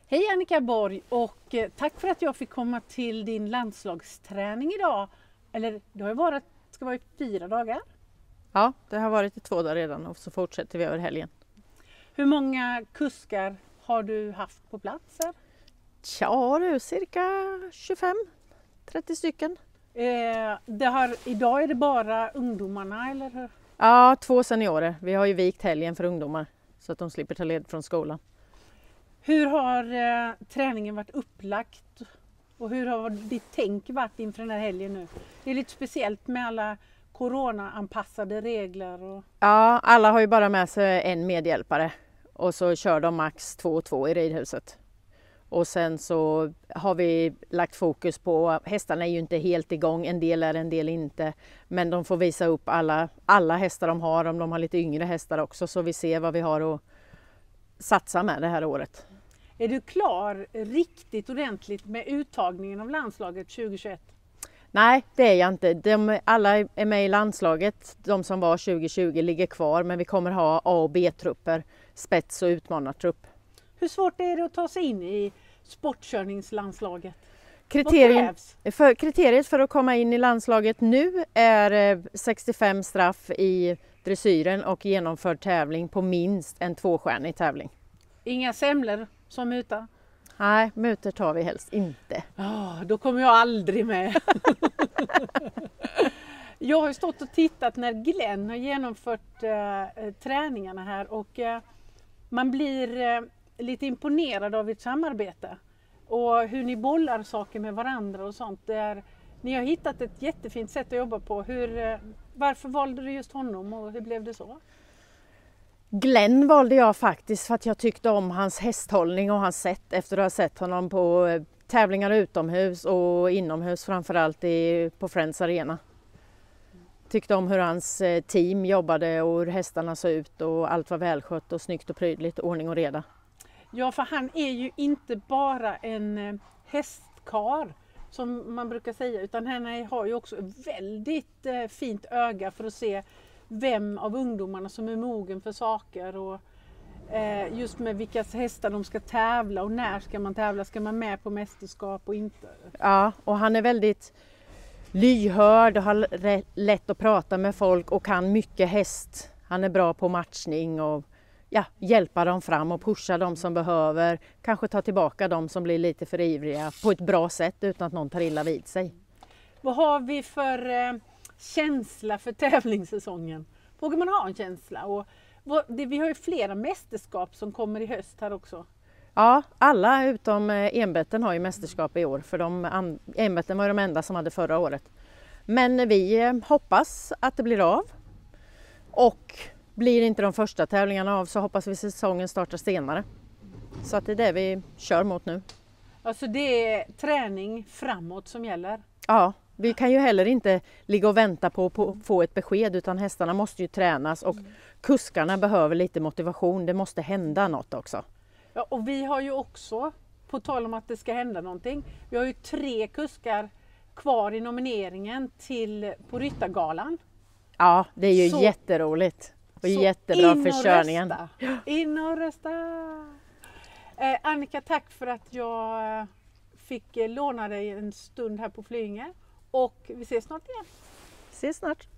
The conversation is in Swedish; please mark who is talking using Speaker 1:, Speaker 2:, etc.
Speaker 1: Hej Annika Borg och tack för att jag fick komma till din landslagsträning idag. Eller det har ju varit, ska vara i 4 dagar.
Speaker 2: Ja, det har varit i 2 dagar redan och så fortsätter vi över helgen.
Speaker 1: Hur många kuskar har du haft på plats här?
Speaker 2: Tja du, cirka 25-30 stycken.
Speaker 1: Idag är det bara ungdomarna eller hur?
Speaker 2: Ja, 2 seniorer. Vi har ju vikt helgen för ungdomar så att de slipper ta led från skolan.
Speaker 1: Hur har träningen varit upplagt och hur har ditt tänk varit inför den här helgen nu? Det är lite speciellt med alla corona-anpassade regler.
Speaker 2: Ja, alla har ju bara med sig en medhjälpare och så kör de max 2 och 2 i ridhuset. Och sen så har vi lagt fokus på, hästarna är ju inte helt igång, en del är, en del inte. Men de får visa upp alla hästar de har, om de har lite yngre hästar också, så vi ser vad vi har att satsa med det här året.
Speaker 1: Är du klar riktigt ordentligt med uttagningen av landslaget 2021?
Speaker 2: Nej, det är jag inte. Alla är med i landslaget. De som var 2020 ligger kvar, men vi kommer ha A- och B-trupper, spets- och utmanartrupp.
Speaker 1: Hur svårt är det att ta sig in i sportkörningslandslaget?
Speaker 2: Kriteriet för att komma in i landslaget nu är 65 straff i dressyren och genomförd tävling på minst en 2-stjärnig tävling.
Speaker 1: Inga semlor som muta?
Speaker 2: Nej, mutor tar vi helst inte.
Speaker 1: Då kommer jag aldrig med. Jag har ju stått och tittat när Glenn har genomfört träningarna här och man blir lite imponerad av ert samarbete och hur ni bollar saker med varandra och sånt. Ni har hittat ett jättefint sätt att jobba på. Varför valde du just honom och hur blev det så?
Speaker 2: Glenn valde jag faktiskt för att jag tyckte om hans hästhållning och hans sätt efter att ha sett honom på tävlingar utomhus och inomhus, framförallt på Friends Arena. Tyckte om hur hans team jobbade och hur hästarna såg ut och allt var välskött och snyggt och prydligt, ordning och reda.
Speaker 1: Ja, för han är ju inte bara en hästkar som man brukar säga, utan han har ju också ett väldigt fint öga för att se vem av ungdomarna som är mogen för saker och just med vilka hästar de ska tävla och när ska man tävla, ska man med på mästerskap och inte.
Speaker 2: Ja, och han är väldigt lyhörd och har lätt att prata med folk och kan mycket häst. Han är bra på matchning och hjälpa dem fram och pusha dem som behöver. Kanske ta tillbaka dem som blir lite för ivriga på ett bra sätt utan att någon tar illa vid sig.
Speaker 1: Vad har vi för känsla för tävlingssäsongen? Vågar man ha en känsla? Och vi har ju flera mästerskap som kommer i höst här också.
Speaker 2: Ja, alla utom Enbätten har ju mästerskap i år, för Enbätten var de enda som hade förra året. Men vi hoppas att det blir av, och blir inte de första tävlingarna av så hoppas vi säsongen startar senare. Så att det är det vi kör mot nu.
Speaker 1: Alltså det är träning framåt som gäller?
Speaker 2: Ja, vi kan ju heller inte ligga och vänta på att få ett besked, utan hästarna måste ju tränas och kuskarna behöver lite motivation. Det måste hända något också.
Speaker 1: Ja, och vi har ju också, på tal om att det ska hända någonting, vi har ju 3 kuskar kvar i nomineringen på Ryttargalan.
Speaker 2: Ja, det är ju jätteroligt och jättebra för körningen.
Speaker 1: In och rösta! Annika, tack för att jag fick låna dig en stund här på Flyinge och vi ses snart igen.
Speaker 2: Ses snart!